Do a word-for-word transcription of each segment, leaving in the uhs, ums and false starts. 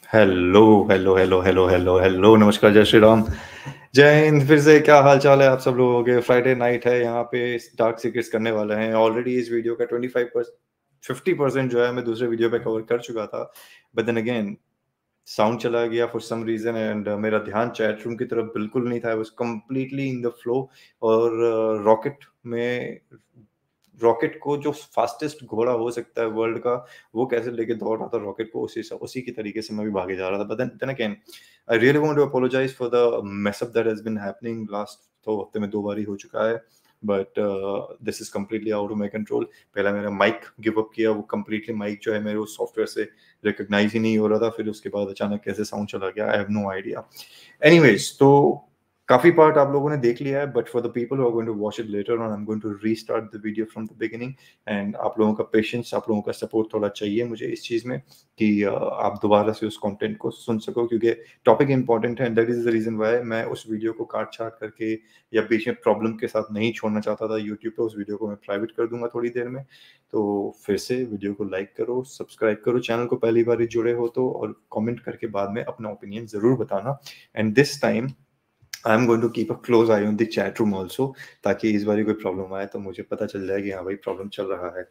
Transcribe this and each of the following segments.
Hello hello hello hello hello hello नमस्कार, जय श्री राम, जय हिंद। फिर से क्या हाल चाल है आप सब लोगों के? फ्राइडे नाइट है, यहाँ पे डार्क सीक्रेट्स करने वाले हैं। ऑलरेडी इस वीडियो का twenty five percent fifty percent जो है मैं दूसरे वीडियो पे कवर कर चुका था, बट देन अगेन साउंड चला गया फॉर सम रीजन एंड मेरा ध्यान चैट रूम की तरफ बिल्कुल नहीं था। I was completely in the flow. और रॉकेट uh, में रॉकेट को जो फास्टेस्ट घोड़ा हो सकता है वर्ल्ड का, वो कैसे लेके दौड़ रहा था रॉकेट को, उसी उसी की तरीके से मैं भी भागे जा रहा था। But then then again I really want to apologise for the mess up that has been happening last दो हफ्ते में दो बार ही हो चुका है। But this is completely out of my control. पहला मेरा माइक गिव अप किया, वो कम्प्लीटली माइक जो है मेरे उस सॉफ्टवेयर से रिकॉग्नाइज ही नहीं हो रहा था। फिर उसके बाद अचानक कैसे साउंड चला गया, I have no idea. Anyways, तो काफी पार्ट आप लोगों ने देख लिया है, but for the people who are going to watch it later on, I am going to restart the video from the beginning. And आप लोगों का पेशेंस, आप लोगों का सपोर्ट थोड़ा चाहिए मुझे इस चीज में कि uh, आप दोबारा से उस कंटेंट को सुन सको, क्योंकि टॉपिक इंपॉर्टेंट है। And that is the reason why मैं उस वीडियो को काट छाट करके या बीच में प्रॉब्लम के साथ नहीं छोड़ना चाहता था यूट्यूब पे। उस वीडियो को मैं प्राइवेट कर दूंगा थोड़ी देर में। तो फिर से वीडियो को लाइक करो, सब्सक्राइब करो चैनल को पहली बार ही जुड़े हो तो, और कमेंट करके बाद में अपना ओपिनियन जरूर बताना। And this time I am going to keep a close eye on the chat room also, ताकि इस बार कोई प्रॉब्लम आए तो मुझे पता चल जाए कि हाँ भाई प्रॉब्लम चल रहा है।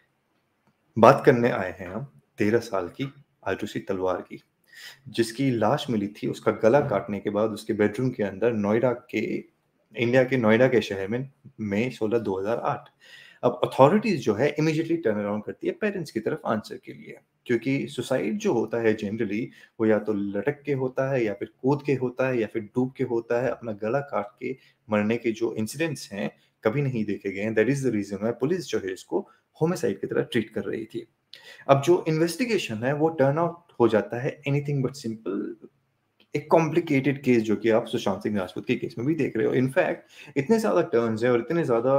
बात करने आए हैं हम तेरह साल की आरुषि तलवार की, जिसकी लाश मिली थी उसका गला काटने के बाद उसके बेडरूम के अंदर नोएडा के इंडिया के नोएडा के शहर में मई सोलह दो हज़ार आठ। अब अथॉरिटीज जो है इमीडिएटली टर्न अराउंड करती है पेरेंट्स की तरफ आंसर के लिए, क्योंकि सुसाइड जो होता है जनरली वो या तो लटक के होता है, या फिर कूद के होता है, या फिर डूब के होता है। अपना गला काट के मरने के जो इंसिडेंट्स हैं कभी नहीं देखे गए हैं। That is the reason why police जो है इसको होमिसाइड की तरह ट्रीट कर रही थी। अब जो इन्वेस्टिगेशन है वो टर्न आउट हो जाता है एनीथिंग बट सिंपल, एक कॉम्प्लिकेटेड केस जो कि आप सुशांत सिंह राजपूत के केस में भी देख रहे हो। इनफैक्ट इतने ज्यादा टर्न्स हैं और इतने ज्यादा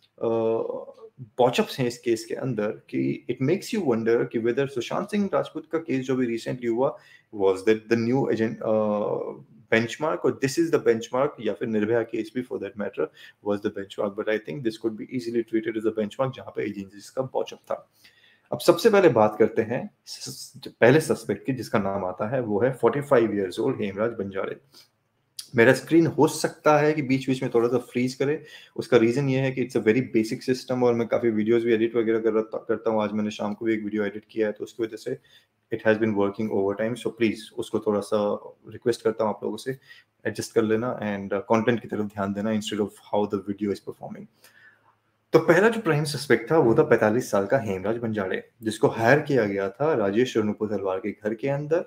बॉचअप्स हैं इस केस के अंदर कि इट मेक्स यू वंडर कि वेदर सुशांत सिंह राजपूत का केस जो भी रिसेंटली हुआ was that the new agent benchmark, और दिस इज द बेंचमार्क, या फिर निर्भया केस भी for that matter was the benchmark. But I think this could be easily treated as a benchmark जहां पे एजेंसीज का बॉचअप था। अब सबसे पहले बात करते हैं पहले सस्पेक्ट की, जिसका नाम आता है वो है forty five years old Hemraj Banjare. मेरा स्क्रीन हो सकता है कि बीच बीच में थोड़ा सा फ्रीज करे। उसका रीजन ये है कि it's a very basic system, और मैं काफी वीडियोस भी एडिट वगैरह कर रहा करता हूँ। आज मैंने शाम को भी एक वीडियो एडिट किया है, तो उसकी वजह से it has been working over time. So please उसको थोड़ा सा रिक्वेस्ट करता हूँ आप लोगों से एडजस्ट कर लेना एंड कंटेंट की तरफ ध्यान देना instead of how the video is performing. तो पहला जो प्राइम सस्पेक्ट था वो था पैंतालीस साल का हेमराज बंजारे, जिसको हायर किया गया था राजेश और नुपुर तलवार के घर के अंदर।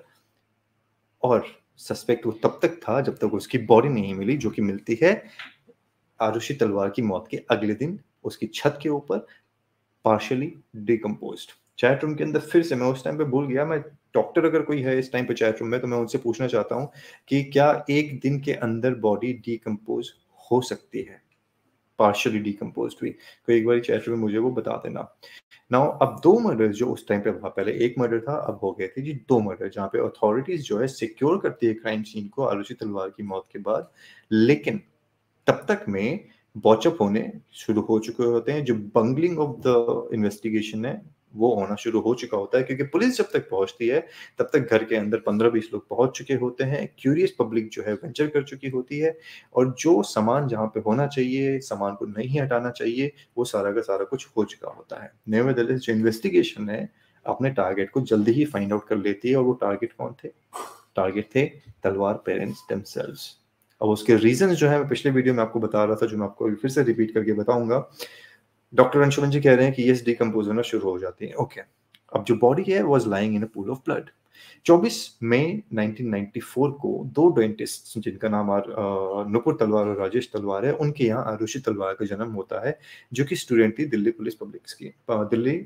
और सस्पेक्ट वो तब तक था जब तक उसकी बॉडी नहीं मिली, जो कि मिलती है आरुषि तलवार की मौत के अगले दिन उसकी छत के ऊपर पार्शियली डिकम्पोज्ड। चैट रूम के अंदर फिर से, मैं उस टाइम पे भूल गया, मैं डॉक्टर अगर कोई है इस टाइम पे चैट रूम में तो मैं उनसे पूछना चाहता हूं कि क्या एक दिन के अंदर बॉडी डिकम्पोज हो सकती है, पार्शियली डिकम्पोज्ड हुई? तो एक बार चैट रूम में मुझे वो बता देना। नाउ अब दो मर्डर जो उस टाइम पे हुआ, पहले एक मर्डर था, अब हो गए थे जी दो मर्डर, जहां पे अथॉरिटीज जो है सिक्योर करती है क्राइम सीन को आरुषि तलवार की मौत के बाद। लेकिन तब तक में बॉचअप होने शुरू हो चुके होते हैं। जो बंगलिंग ऑफ द इन्वेस्टिगेशन है वो होना शुरू हो चुका होता है, क्योंकि पुलिस जब तक पहुंचती है तब तक घर के अंदर पंद्रह बीस लोग पहुंच चुके होते हैं। क्यूरियस पब्लिक जो है वेंचर कर चुकी होती है, और जो सामान जहां पे होना चाहिए, सामान को नहीं हटाना चाहिए, वो सारा का सारा कुछ हो चुका होता है। नेवरदलेस जो इन्वेस्टिगेशन है अपने टारगेट को जल्दी ही फाइंड आउट कर लेती है, और वो टारगेट कौन थे? टारगेट थे तलवार पेरेंट्स देमसेल्व्स। अब उसके रीजन जो है मैं पिछले वीडियो में आपको बता रहा था, जो मैं आपको फिर से रिपीट करके बताऊंगा। डॉक्टर अंशुमन जी कह रहे हैं कि यस डिकम्पोज होना शुरू हो जाती है। ओके, अब जो बॉडी है was lying in a pool of blood. चौबीस मई नाइनटीन नाइंटी फोर को दो डेंटिस्ट जिनका नाम नुपुर तलवार और राजेश तलवार है, उनके यहाँ आरुषि तलवार का जन्म होता है, जो कि स्टूडेंट थी दिल्ली पुलिस पब्लिक की दिल्ली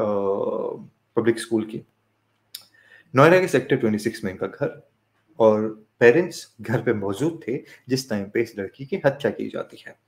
पब्लिक स्कूल की। नोएडा के सेक्टर छब्बीस में इनका घर, और पेरेंट्स घर पे मौजूद थे जिस टाइम पे इस लड़की की हत्या की जाती है।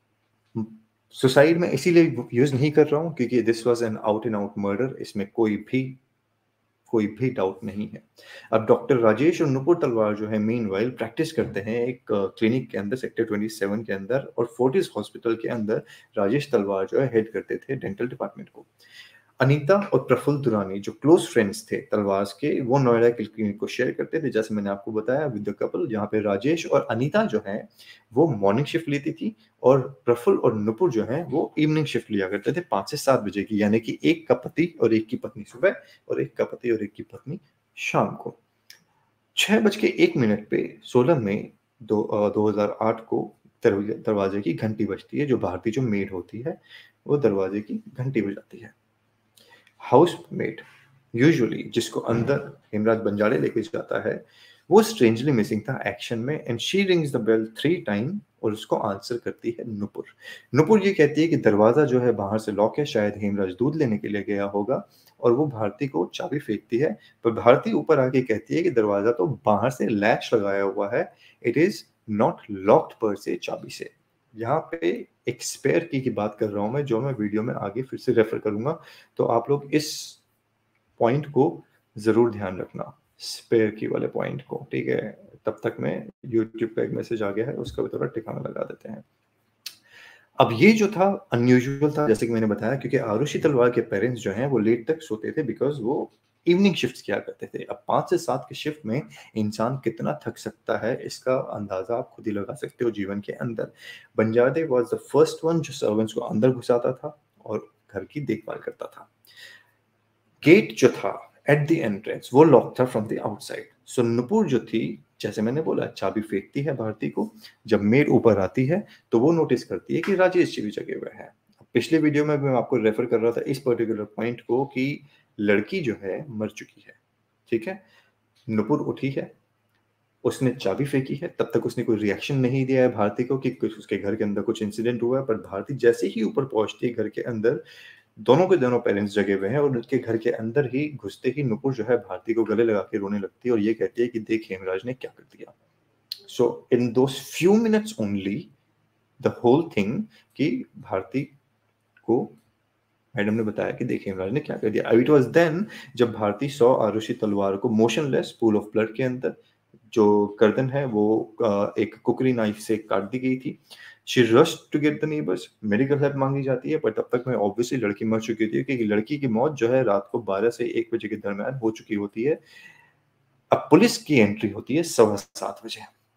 सुसाइड में इसीलिए यूज नहीं कर रहा हूं क्योंकि this was an out and out murder, इसमें कोई भी कोई भी डाउट नहीं है। अब डॉक्टर राजेश और नुपुर तलवार जो है मीनवाइल प्रैक्टिस करते हैं एक क्लिनिक के अंदर सेक्टर सत्ताईस के अंदर, और फोर्टिस हॉस्पिटल के अंदर राजेश तलवार जो है हेड करते थे डेंटल डिपार्टमेंट को। अनीता और प्रफुल्ल दुरानी जो क्लोज फ्रेंड्स थे तलवार के, वो नोएडा की क्लिनिक को शेयर करते थे, जैसे मैंने आपको बताया विद द कपल, जहाँ पे राजेश और अनीता जो है वो मॉर्निंग शिफ्ट लेती थी और प्रफुल्ल और नुपुर जो है वो इवनिंग शिफ्ट लिया करते थे पाँच से सात बजे की, यानी कि एक का पति और एक की पत्नी सुबह और एक का पति और एक की पत्नी शाम को। छह बज के एक मिनट पे सोलह मई दो अ, दो हज़ार आठ को दरवाजे दरवाजे की घंटी बजती है। जो भारती जो मेड होती है वो दरवाजे की घंटी बजाती है। हाउसमेट यूजुअली जिसको अंदर हेमराज बंजारे लेके जाता है, वो स्ट्रेंजली मिसिंग था एक्शन में, and she rings the bell three time और उसको आंसर करती है नुपुर। नुपुर ये कहती है कि दरवाजा जो है बाहर से लॉक है, शायद हेमराज दूध लेने के लिए गया होगा, और वो भारती को चाबी फेंकती है, पर भारती ऊपर आके कहती है कि दरवाजा तो बाहर से लैच लगाया हुआ है, इट इज नॉट लॉक्ड पर से चाबी से। यहाँ पे एक स्पेयर की की बात कर रहा हूं मैं, जो मैं वीडियो में आगे फिर से रेफर करूंगा, तो आप लोग इस पॉइंट को जरूर ध्यान रखना, स्पेयर की वाले पॉइंट को, ठीक है। तब तक में यूट्यूब का एक मैसेज आ गया है, उसका भी थोड़ा ठिकाना लगा देते हैं। अब ये जो था अनयूजुअल था, जैसे कि मैंने बताया, क्योंकि आरुषि तलवार के पेरेंट्स जो हैं वो लेट तक सोते थे बिकॉज वो इवनिंग शिफ्ट किया करते थे। अब पाँच से सात की शिफ्ट में इंसान कितना थक सकता है, इसका अंदाजा आप खुद ही लगा सकते हो जीवन के अंदर। Banjare was the first one जो सर्वेंट्स को अंदर घुसाता था और घर की देखभाल करता था। गेट जो था एट द एंट्रेंस वो लॉक था from the outside. So Nupur जो थी, जैसे मैंने बोला, चाबी फेंकती है भारती को। जब मेड ऊपर आती है तो वो नोटिस करती है कि राजेश जी भी जगे हुए हैं। पिछले वीडियो में मैं आपको रेफर कर रहा था इस पर्टिकुलर पॉइंट को कि लड़की जो है मर चुकी है, ठीक है। नुपुर उठी है, उसने चाबी फेंकी है, तब तक उसने कोई रिएक्शन नहीं दिया है भारती को कि कुछ उसके घर के अंदर कुछ इंसिडेंट हुआ है, पर भारती जैसे ही ऊपर पहुंचती है घर के अंदर, दोनों के दोनों पेरेंट्स जगे हुए हैं और उनके घर के अंदर ही घुसते ही नुपुर जो है भारती को गले लगा के रोने लगती है और ये कहती है कि देख हेमराज ने क्या कर दिया। So in those few minutes only the whole thing कि भारती को मैडम ने बताया कि देख हेमराज ने क्या कर दिया। इट वाज देन जब भारती सौ आरुषि तलवार को मोशनलेस पूल ऑफ ब्लड के अंदर, जो गर्दन है वो एक कुकरी नाइफ से काट दी गई थी। She rush to get the neighbours, medical help मांगी जाती है, पर तब तक में ऑब्वियसली लड़की मर चुकी थी, क्योंकि लड़की की मौत जो है रात को बारह से एक बजे के दरमियान हो चुकी होती है। अब पुलिस की एंट्री होती है सवा सात बजे।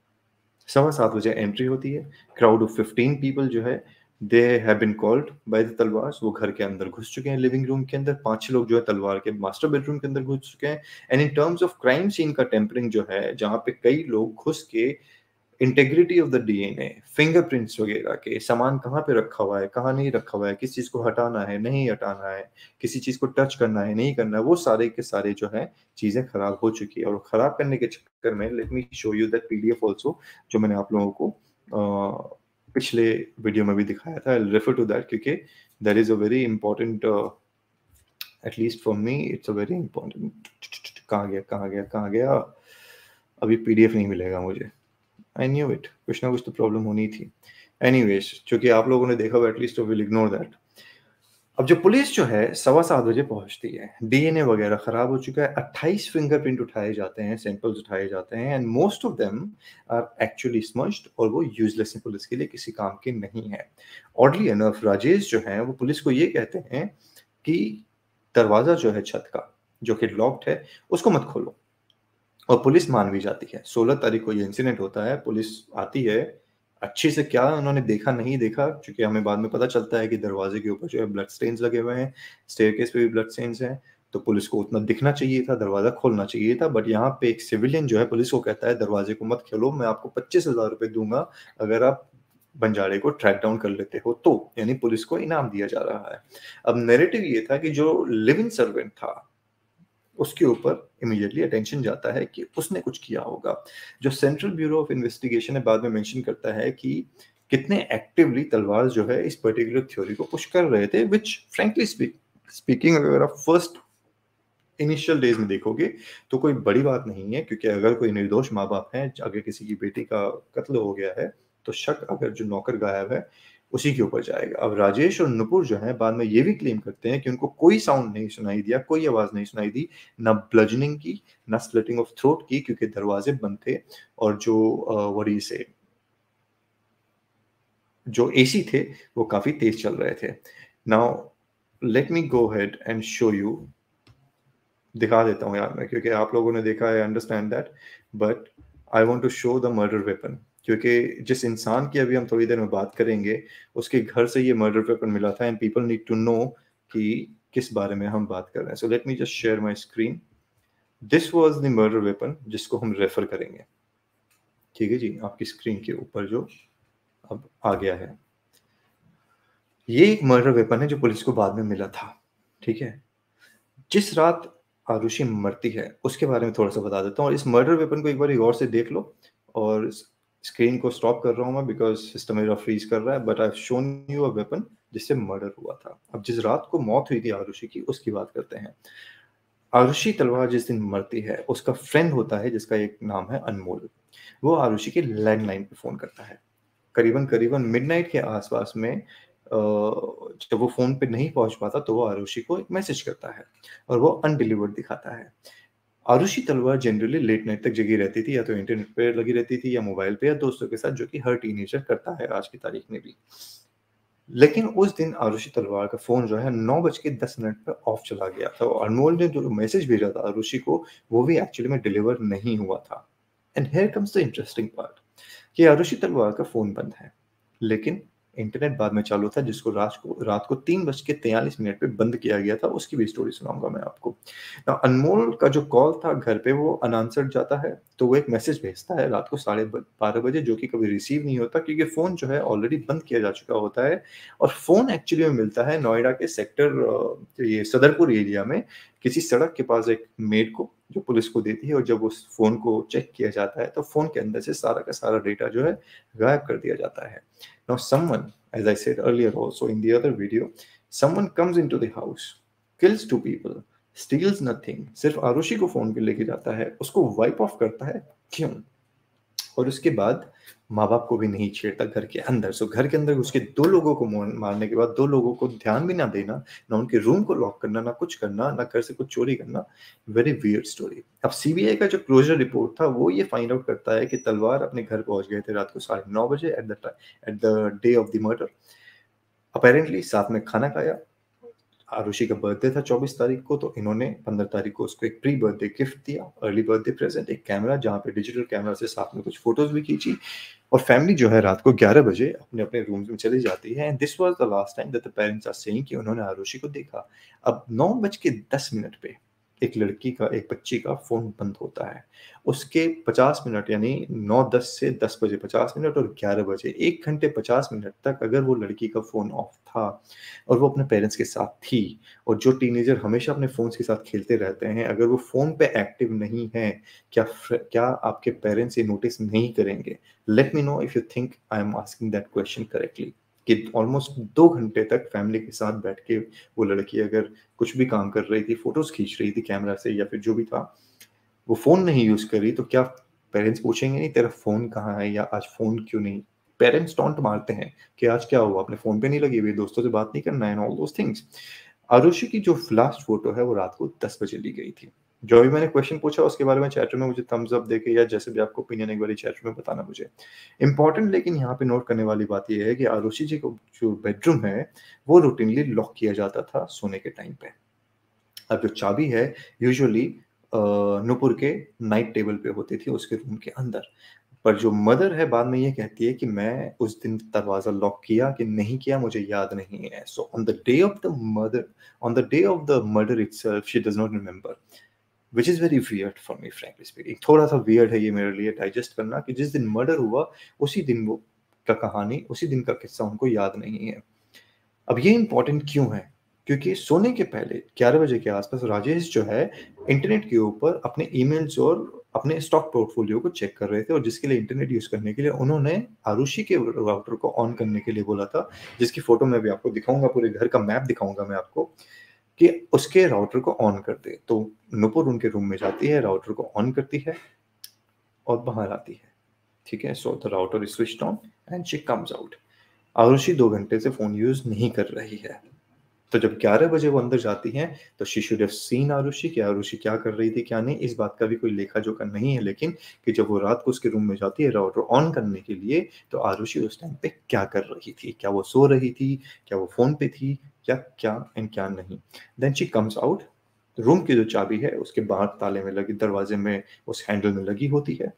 सवा सात बजे एंट्री होती है। क्राउड ऑफ फिफ्टीन पीपल जो है they have been called by the Talwars, वो घर के अंदर घुस चुके हैं। लिविंग रूम के अंदर पांच छह लोग जो है तलवार के मास्टर बेडरूम के अंदर घुस चुके हैं। And in terms of crime scene का टेम्परिंग जो है, जहां पे कई लोग घुस के integrity of the DNA, fingerprints वगैरह के सामान कहाँ पे रखा हुआ है, कहाँ नहीं रखा हुआ है, किस चीज को हटाना है नहीं हटाना है, किसी चीज को टच करना है नहीं करना है, वो सारे के सारे जो है चीजें खराब हो चुकी है। और खराब करने के चक्कर में let me show you that PDF also, जो मैंने आप लोगों को अ, पिछले वीडियो में भी दिखाया था। I will refer to that क्योंकि that is a very important, at least for me it's a very important. कहाँ गया कहाँ गया कहाँ गया अभी पीडीएफ नहीं मिलेगा मुझे। आई न्यू इट, कुछ ना कुछ तो प्रॉब्लम होनी थी। एनीवेज, चूंकि आप लोगों ने देखा एटलीस्ट विल इग्नोर दैट। अब जो पुलिस जो है सवा सात बजे पहुंचती है, डीएनए वगैरह खराब हो चुका है, अट्ठाईस फिंगरप्रिंट उठाए जाते हैं, सैंपल्स उठाए जाते हैं, and most of them are actually smudged और वो यूजलेस है, पुलिस के लिए किसी काम के नहीं है। ऑडली एनफ राजेश जो है वो पुलिस को ये कहते हैं कि दरवाजा जो है छत का जो कि लॉक्ड है उसको मत खोलो, और पुलिस मान भी जाती है। सोलह तारीख को ये इंसिडेंट होता है, पुलिस आती है। अच्छे से क्या उन्होंने देखा नहीं देखा, क्योंकि हमें बाद में पता चलता है कि दरवाजे के ऊपर जो है ब्लड स्टेन्स लगे हुए हैं, स्टेयरकेस पे भी ब्लड स्टेन्स हैं, तो पुलिस को उतना दिखना चाहिए था, दरवाजा खोलना चाहिए था। बट यहाँ पे एक सिविलियन जो है पुलिस को कहता है दरवाजे को मत खोलो, मैं आपको पच्चीस हजार रुपए दूंगा अगर आप बंजारे को ट्रैक डाउन कर लेते हो तो, यानी पुलिस को इनाम दिया जा रहा है। अब नैरेटिव ये था कि जो लिविंग सर्वेंट था उसके ऊपर इमीडिएटली अटेंशन जाता है कि उसने कुछ किया होगा। जो सेंट्रल ब्यूरो ऑफ इन्वेस्टिगेशन है बाद में मेंशन करता है कि कितने एक्टिवली तलवार जो है इस पर्टिकुलर थ्योरी को पुश कर रहे थे, विच फ्रैंकली स्पीकिंग अगर आप फर्स्ट इनिशियल डेज में देखोगे तो कोई बड़ी बात नहीं है, क्योंकि अगर कोई निर्दोष माँ बाप है, अगर किसी की बेटी का कत्ल हो गया है तो शक अगर जो नौकर गायब है उसी के ऊपर जाएगा। अब राजेश और नुपुर जो है बाद में ये भी क्लेम करते हैं कि उनको कोई साउंड नहीं सुनाई दिया, कोई आवाज नहीं सुनाई दी, ना ब्लजनिंग की ना स्प्लिटिंग ऑफ थ्रोट की, क्योंकि दरवाजे बंद थे और जो वरी से जो एसी थे वो काफी तेज चल रहे थे। Now let me go head and show you, दिखा देता हूँ यार मैं, क्योंकि आप लोगों ने देखा है, understand that, but I want to show the murder weapon, क्योंकि जिस इंसान की अभी हम थोड़ी देर में बात करेंगे उसके घर से ये मर्डर वेपन मिला था, and people need to know कि किस बारे में हम बात कर रहे हैं. So let me just share my screen. This was the murder weapon जिसको हम रेफर करेंगे. ठीक है जी, आपकी स्क्रीन के ऊपर जो अब आ गया है, ये एक मर्डर वेपन है जो पुलिस को बाद में मिला था. ठीक है, जिस रात आरुषि मरती है उसके बारे में थोड़ा सा बता देता हूँ, और इस मर्डर वेपन को एक बार गौर से देख लो. और स्क्रीन को स्टॉप कर रहा हूँ मैं बिकॉज सिस्टम मेरा फ्रीज कर रहा है, but I have shown you a weapon जिससे मर्डर हुआ था. अब जिस रात को मौत हुई थी आरुषि की, उसकी बात करते हैं. आरुषि तलवार जिस दिन मरती है, उसका फ्रेंड होता है जिसका एक नाम है अनमोल. वो आरुषि के लैंडलाइन पे फोन करता है. करीबन करीबन मिडनाइट के आसपास में, अ, जब वो फोन पे नहीं पहुंच पाता तो वो आरुषि को एक मैसेज करता है और वो अनडिलीवर्ड दिखाता है. आरुषि तलवार जनरली लेट नाइट तक जगी रहती थी, या तो इंटरनेट पे लगी रहती थी या मोबाइल पे या दोस्तों के साथ, जो कि हर टीनेजर करता है आज की तारीख में भी. लेकिन उस दिन आरुषि तलवार का फोन जो है नौ बज के दस मिनट पर ऑफ चला गया था, और अनमोल ने जो मैसेज भेजा था आरुषि को, वो भी एक्चुअली में डिलीवर नहीं हुआ था. And here comes the interesting part, कि आरुषि तलवार का फोन बंद है, लेकिन इंटरनेट बाद में चालू था, जिसको रात को रात को तीन बज के तैंतालीस मिनट पे बंद किया गया था. उसकी भी स्टोरी सुनाऊंगा मैं आपको. Now, अनमोल का जो कॉल था घर पे, वो अनआंसर्ड जाता है, तो वो एक मैसेज भेजता है रात को साढ़े बारह बजे, जो कि कभी रिसीव नहीं होता, क्योंकि फोन जो है ऑलरेडी बंद किया जा चुका होता है. और फोन एक्चुअली में मिलता है नोएडा के सेक्टर, ये सदरपुर एरिया में, किसी सड़क के पास एक मेड को, जो पुलिस को देती है. और जब उस फोन को चेक किया जाता है तो फोन के अंदर से सारा का सारा डेटा जो है गायब कर दिया जाता है. Now someone, as I said earlier also in the other video, someone comes into the house, kills two people, steals nothing, सिर्फ आरुषि को फोन पे लेके जाता है, उसको वाइप ऑफ करता है. क्यों? और उसके बाद माँ बाप को भी नहीं छेड़ता घर के अंदर. सो घर के अंदर घुस के दो लोगों को मारने के बाद दो लोगों को ध्यान भी ना देना, ना उनके रूम को लॉक करना, ना कुछ करना, ना घर से कुछ चोरी करना. Very weird story. अब सीबीआई का जो क्लोजर रिपोर्ट था, वो ये फाइंड आउट करता है कि तलवार अपने घर पहुंच गए थे रात को साढ़े नौ बजे at the at the day of the murder. Apparently साथ में खाना खाया. आरुषि का बर्थडे था चौबीस तारीख को, तो इन्होंने पंद्रह तारीख को उसको एक प्री बर्थडे गिफ्ट दिया, अर्ली बर्थडे प्रेजेंट, एक कैमरा, जहाँ पे डिजिटल कैमरा से साथ में कुछ फोटोज भी खींची. और फैमिली जो है रात को ग्यारह बजे अपने अपने रूम्स में चली जाती है. And this was the last time that the parents are saying कि उन्होंने आरुषि को देखा. अब नौ बज के दस मिनट पे एक लड़की का, एक बच्ची का फोन बंद होता है. उसके पचास मिनट, यानी नौ दस से दस बजे पचास मिनट और ग्यारह बजे, एक घंटे पचास मिनट तक अगर वो लड़की का फोन ऑफ था और वो अपने पेरेंट्स के साथ थी, और जो टीनेजर हमेशा अपने फोन्स के साथ खेलते रहते हैं, अगर वो फोन पे एक्टिव नहीं है, क्या क्या आपके पेरेंट्स ये नोटिस नहीं करेंगे? Let me know if you think I am asking that question correctly. कि ऑलमोस्ट दो घंटे तक फैमिली के साथ बैठ के वो लड़की अगर कुछ भी काम कर रही थी, फोटोज खींच रही थी कैमरा से या फिर जो भी था, वो फोन नहीं यूज कर रही, तो क्या पेरेंट्स पूछेंगे नहीं तेरा फोन कहाँ है, या आज फोन क्यों नहीं? पेरेंट्स टॉन्ट मारते हैं कि आज क्या हुआ, अपने फोन पे नहीं लगी हुई, दोस्तों से बात नहीं करना है, and all those things. Aarushi की जो लास्ट फोटो है वो रात को दस बजे ली गई थी. जो भी मैंने क्वेश्चन पूछा उसके बारे में चैट रूम में मुझे थम्स अप देके, या जैसे भी आपको ओपिनियन, एक बार चैट रूम में बताना मुझे. इंपॉर्टेंट लेकिन यहाँ पे नोट करने वाली बात यह है कि आरुषि जी को जो बेडरूम है वो रूटीनली लॉक किया जाता था सोने के टाइम पे. अब जो चाबी है यूजुअली नुपुर के नाइट टेबल पे होती थी उसके रूम के अंदर. पर जो मदर है बाद में ये कहती है कि मैं उस दिन दरवाजा लॉक किया कि नहीं किया मुझे याद नहीं है. So on the day of the murder, on the day of the murder itself she does not remember, which is very weird for me frankly speaking. थोड़ा सा वियर्ड है ये मेरे लिए डाइजेस्ट करना, कि जिस दिन मर्डर हुआ उसी दिन वो का कहानी, उसी दिन का किस्सा उनको याद नहीं है. अब ये इंपॉर्टेंट क्यों है? क्योंकि सोने के पहले ग्यारह बजे के आसपास राजेश जो है इंटरनेट के ऊपर अपने ईमेल्स और अपने स्टॉक पोर्टफोलियो को चेक कर रहे थे, और जिसके लिए इंटरनेट यूज करने के लिए उन्होंने आरुषि के राउटर को ऑन करने के लिए बोला था, जिसकी फोटो मैं भी आपको दिखाऊंगा, पूरे घर का मैप दिखाऊंगा मैं आपको, कि उसके राउटर को ऑन कर दे. तो नुपुर उनके रूम में जाती है, राउटर को ऑन करती है और बाहर आती है. ठीक है, so the router is switched on and she comes out. Aarushi दो घंटे से फोन यूज नहीं कर रही है. तो जब ग्यारह बजे वो अंदर जाती हैं तो she should have seen Aarushi कि आरुषि क्या कर रही थी क्या नहीं, इस बात का भी कोई लेखा जोखा नहीं है, लेकिन कि जब वो रात को उसके रूम में जाती है राउटर ऑन करने के लिए तो आरुषि उस टाइम पे क्या कर रही थी, क्या वो सो रही थी, क्या वो फोन पे थी, क्या क्या एंड क्या नहीं। Then she comes out, room की जो चाबी है उसके बाहर ताले में लगी, दरवाजे में उस हैंडल में लगी होती है।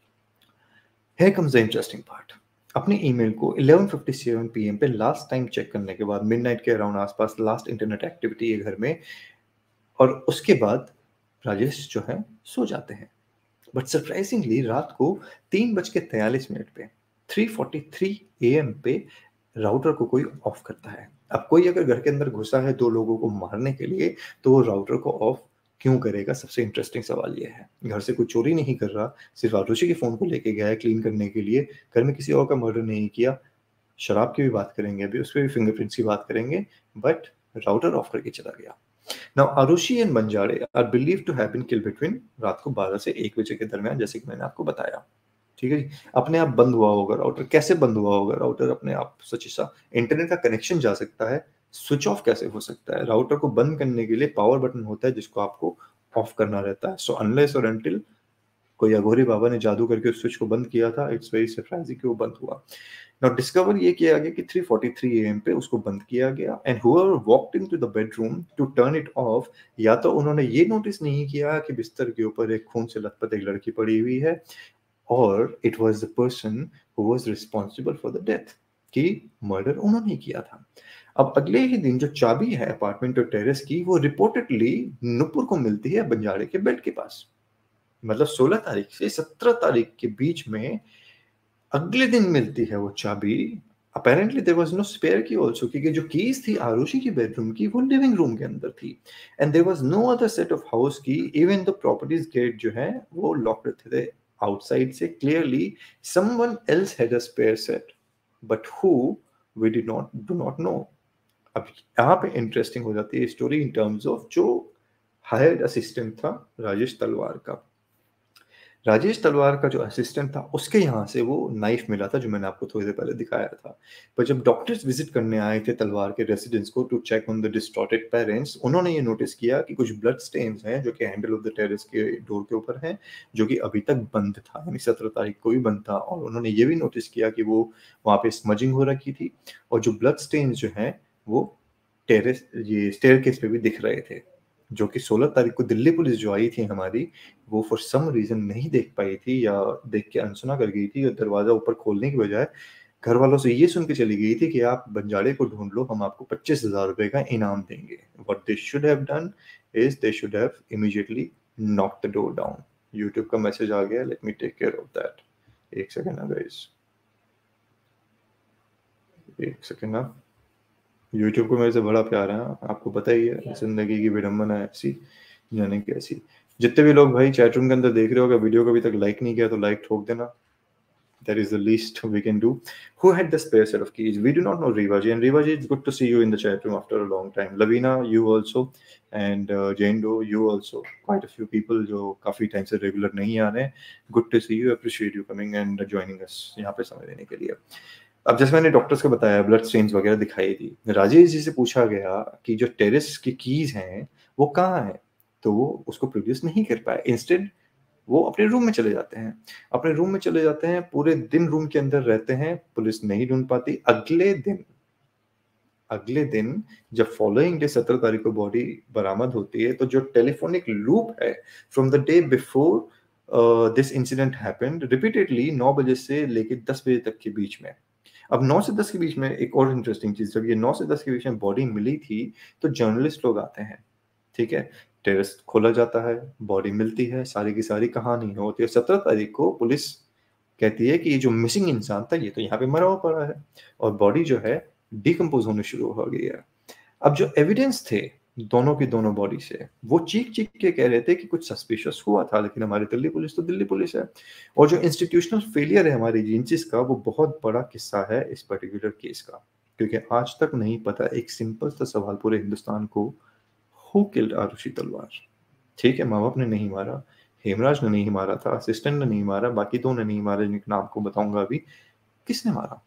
Here comes the interesting part. अपने ईमेल को eleven fifty seven P M पे लास्ट टाइम चेक करने के बाद, मिडनाइट के अराउंड आसपास लास्ट इंटरनेट एक्टिविटी है घर में, और उसके बाद राजेश जो है सो जाते हैं। बट सरप्राइजिंगली रात को तीन बज के तैयलीस मिनट पे three forty three A M पे राउटर को कोई ऑफ करता है। अब कोई अगर घर के अंदर घुसा है दो लोगों को मारने के लिए तो वो राउटर को ऑफ क्यों करेगा? सबसे इंटरेस्टिंग सवाल ये है। घर से कोई चोरी नहीं कर रहा, सिर्फ आरुषि के फोन को लेके गया है क्लीन करने के लिए, घर में किसी और का मर्डर नहीं किया। शराब की भी बात करेंगे अभी, उस पर भी फिंगरप्रिंट्स की बात करेंगे, बट राउटर ऑफ करके चला गया। Now Aarushi and Banjare are believe to have been killed between रात को बारह से एक बजे के दरमियान, जैसे कि मैंने आपको बताया। ठीक है जी, अपने आप बंद हुआ होगा राउटर। कैसे बंद हुआ होगा राउटर? अपने आप सच सा इंटरनेट का कनेक्शन जा सकता है, स्विच ऑफ कैसे हो सकता है? राउटर को बंद करने के लिए पावर बटन होता है जिसको आपको ऑफ करना रहता है। सो अनलेस और अनटिल कोई अघोरी बाबा ने जादू करके उस स्विच को बंद किया था, इट्स वेरी सरप्राइजिंग कि वो बंद हुआ। नाउ डिस्कवर ये किया गया कि three forty three A M पे उसको बंद किया गया, and whoever walked into the bedroom to turn it off, या तो उन्होंने ये नोटिस नहीं किया कि बिस्तर के ऊपर एक खून से लथपथ एक लड़की पड़ी हुई है, और it was the person who was responsible for the death, कि मर्डर उन्होंने किया था। अब अगले ही दिन जो चाबी है अपार्टमेंट और टेरेस की, वो रिपोर्टेडली नुपुर को मिलती है बंजारे के बेड के पास। मतलब सोलह तारीख से सत्रह तारीख के बीच में अगले दिन मिलती है वो चाबी। Apparently there was no spare key also, क्योंकि जो कीज थी आरुषि की बेडरूम की वो लिविंग रूम के अंदर थी, and there was no other set of house key. Even the properties gate जो है वो लॉक्ड थे आउटसाइड से। Clearly someone else had a spare set, but who we did not do not know. अब यहाँ पे इंटरेस्टिंग हो जाती है स्टोरी इन टर्म्स ऑफ जो हायर्ड असिस्टेंट था राजेश तलवार का। राजेश तलवार का जो असिस्टेंट था उसके यहाँ से वो नाइफ मिला था जो मैंने आपको थोड़ी देर पहले दिखाया था। पर जब डॉक्टर्स विजिट करने आए थे तलवार के रेसिडेंस को to check on the distorted parents, उन्होंने ये नोटिस किया कि कुछ ब्लड स्टेन्स हैं जो कि हैंडल ऑफ द टेरेस के डोर के ऊपर हैं, जो कि अभी तक बंद था, यानी सत्रह तारीख को भी बंद था। और उन्होंने ये भी नोटिस किया कि वो वहाँ पे स्मजिंग हो रखी थी, और जो ब्लड स्टेन्स जो हैं वो टेरेस ये स्टेयरकेस पे भी दिख रहे थे, जो कि सोलह तारीख को दिल्ली पुलिस जो आई थी हमारी, वो फॉर सम रीजन नहीं देख पाई थी या देख के अनसुना कर गई थी, और दरवाजा ऊपर खोलने की बजाय घर वालों से ये सुन के चली गई थी कि आप बंजारे को ढूंढ लो, हम आपको पच्चीस हजार रुपए का इनाम देंगे। What they should have done is they should have immediately knock the door down. YouTube का मैसेज आ गया, let me take care of that. एक सेकंड ना गाइस, एक सेकंड ना। यूट्यूब को मेरे से बड़ा प्यार है, आपको पता ही है, जिंदगी की विडंबना है ऐसी जाने कैसी। जितने भी लोग भाई चैट रूम के अंदर देख रहे हो, अगर वीडियो को अभी तक लाइक नहीं किया तो लाइक ठोक देना। That is the least we can do. Who had the spare set of keys? We do not know Rivaji, and Rivaji, it's good to see you in the chat room after a long time. Lavina, you also, and uh, Jane Doe, you also. Quite a few people जो काफी time से regular नहीं आ रहे हैं. Good to see you. Appreciate you coming and joining us यहाँ पे समय देने के लिए. अब जैसे मैंने डॉक्टर्स को बताया, ब्लड स्टेन्स वगैरह दिखाई दी। राजेश जी से पूछा गया कि जो टेरेस की कीज हैं वो कहाँ हैं, तो वो उसको प्रोड्यूस नहीं कर पाए। इंस्टेड वो अपने रूम में चले जाते हैं, अपने रूम में चले जाते हैं, पूरे दिन रूम के अंदर रहते हैं, पुलिस नहीं ढूंढ पाती। अगले दिन अगले दिन जब फॉलोइंग डे सत्रह तारीख को बॉडी बरामद होती है, तो जो टेलीफोनिक लूप है from the day before this incident happened repeatedly नौ बजे से लेके दस बजे तक के बीच में। अब नौ से दस के बीच में एक और इंटरेस्टिंग चीज, जब ये नौ से दस के बीच में बॉडी मिली थी तो जर्नलिस्ट लोग आते हैं, ठीक है, टेरेस खोला जाता है, बॉडी मिलती है, सारी की सारी कहानी होती है। सत्रह तारीख को पुलिस कहती है कि ये जो मिसिंग इंसान था ये तो यहाँ पे मरा हुआ पड़ा है, और बॉडी जो है डिकम्पोज होने शुरू हो गई है। अब जो एविडेंस थे दोनों की दोनों बॉडी से, वो चीख चीख के कह रहे थे कि कुछ सस्पिशियस हुआ था, लेकिन हमारी दिल्ली पुलिस तो दिल्ली पुलिस है। और जो इंस्टीट्यूशनल फेलियर है हमारी एजेंसीज का, वो बहुत बड़ा किस्सा है इस पर्टिकुलर केस का, क्योंकि आज तक नहीं पता एक सिंपल सा सवाल पूरे हिंदुस्तान को, हु किल्ड आरुषि तलवार। ठीक है, माँ बाप ने नहीं मारा, हेमराज ने नहीं मारा था, असिस्टेंट ने नहीं मारा, बाकी दो ने नहीं मारा जिनके नाम को बताऊंगा अभी, किसने मारा?